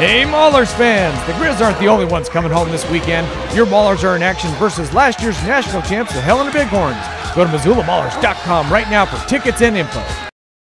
Hey Maulers fans, the Grizz aren't the only ones coming home this weekend. Your Maulers are in action versus last year's national champs, the Helena Bighorns. Go to MissoulaMaulers.com right now for tickets and info.